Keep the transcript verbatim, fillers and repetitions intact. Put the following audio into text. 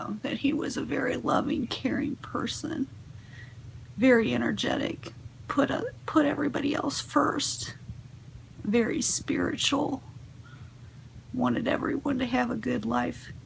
uh, that he was a very loving, caring person, very energetic, put a, put everybody else first, very spiritual, wanted everyone to have a good life.